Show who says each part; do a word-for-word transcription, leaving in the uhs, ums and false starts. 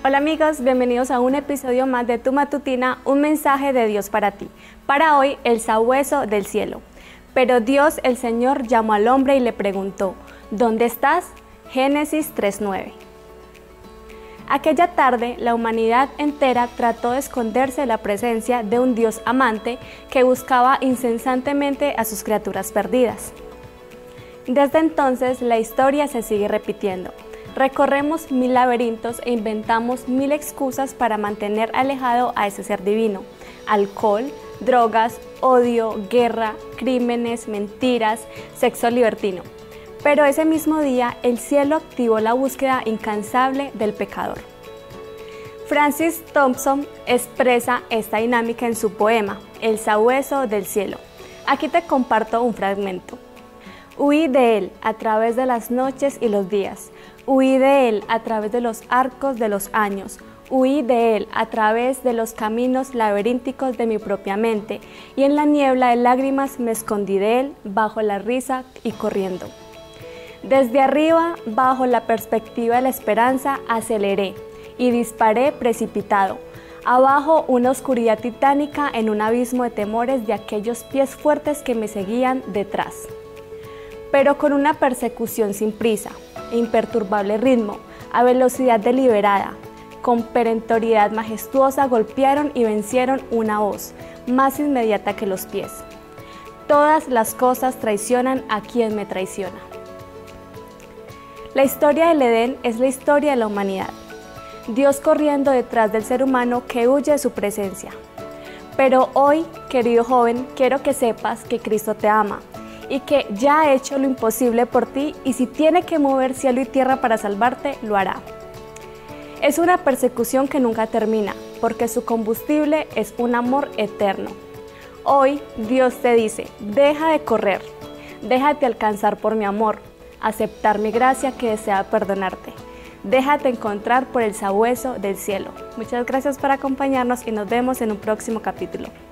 Speaker 1: Hola amigos, bienvenidos a un episodio más de Tu Matutina, un mensaje de Dios para ti. Para hoy, el sabueso del cielo. Pero Dios, el Señor, llamó al hombre y le preguntó, ¿dónde estás? Génesis tres nueve. Aquella tarde, la humanidad entera trató de esconderse de la presencia de un Dios amante que buscaba incesantemente a sus criaturas perdidas. Desde entonces, la historia se sigue repitiendo. Recorremos mil laberintos e inventamos mil excusas para mantener alejado a ese ser divino. Alcohol, drogas, odio, guerra, crímenes, mentiras, sexo libertino. Pero ese mismo día, el cielo activó la búsqueda incansable del pecador. Francis Thompson expresa esta dinámica en su poema, El sabueso del cielo. Aquí te comparto un fragmento. Huí de él a través de las noches y los días. Huí de él a través de los arcos de los años. Huí de él a través de los caminos laberínticos de mi propia mente. Y en la niebla de lágrimas me escondí de él, bajo la risa y corriendo. Desde arriba, bajo la perspectiva de la esperanza, aceleré y disparé precipitado. Abajo, una oscuridad titánica en un abismo de temores de aquellos pies fuertes que me seguían detrás. Pero con una persecución sin prisa e imperturbable ritmo, a velocidad deliberada, con perentoriedad majestuosa golpearon y vencieron una voz, más inmediata que los pies. Todas las cosas traicionan a quien me traiciona. La historia del Edén es la historia de la humanidad. Dios corriendo detrás del ser humano que huye de su presencia. Pero hoy, querido joven, quiero que sepas que Cristo te ama y que ya ha hecho lo imposible por ti, y si tiene que mover cielo y tierra para salvarte, lo hará. Es una persecución que nunca termina, porque su combustible es un amor eterno. Hoy Dios te dice, deja de correr, déjate alcanzar por mi amor, aceptar mi gracia que desea perdonarte. Déjate encontrar por el sabueso del cielo. Muchas gracias por acompañarnos y nos vemos en un próximo capítulo.